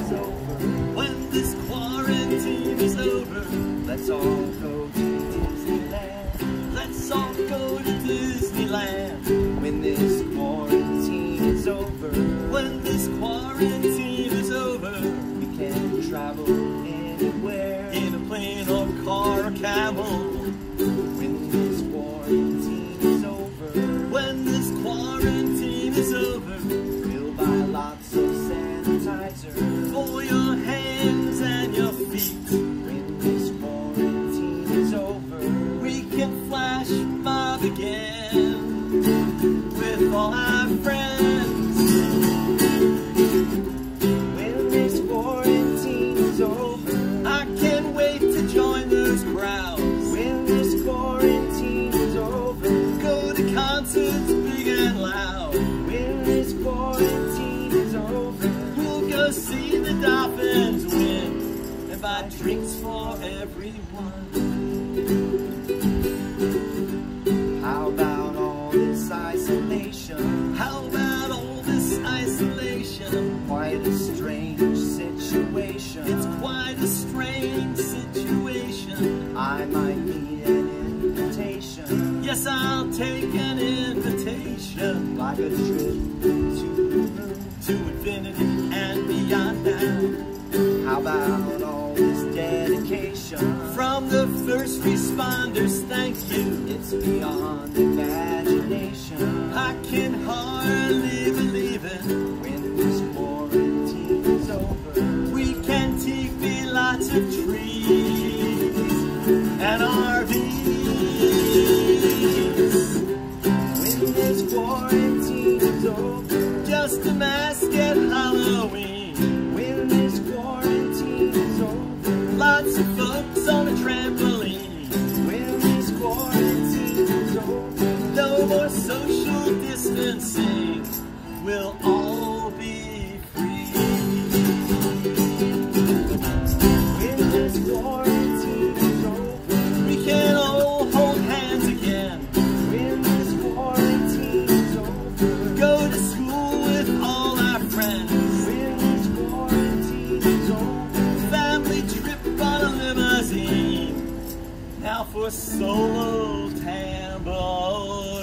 is over, when this quarantine is over, let's all go to Disneyland. Let's all go to Disneyland. When this quarantine is over, when this quarantine is over, we can travel anywhere in a plane or car or camel. When this quarantine is over, when this quarantine is over, we'll buy lots of sanitizer for your hands and your feet. When this quarantine is over, we can flash mob again with all our friends. When this quarantine is over, I can't wait to join those crowds. When this quarantine is over, go to concerts big and loud. When this quarantine is over, we'll go see the dolphins win and buy drinks for everyone. How about all this isolation? How about all this isolation? Quite a strange situation. It's quite a strange situation. I might need an invitation. Yes, I'll take an invitation. Like a trip to the moon, to infinity and beyond now. How about all this dedication from the first responders? Thank you. It's beyond imagination. I can hardly believe it. When this quarantine is over, we can TV lots of trees and RVs. When this quarantine is over, just a mask at Halloween. When this quarantine is over, lots of folks on a trampoline. When this quarantine is over, no more social distancing. We'll all be free. When this quarantine is over, we can all hold hands again. When this quarantine is over, go to school with all our friends. When this quarantine is over, family trip on a limousine. Now for solo tambourine.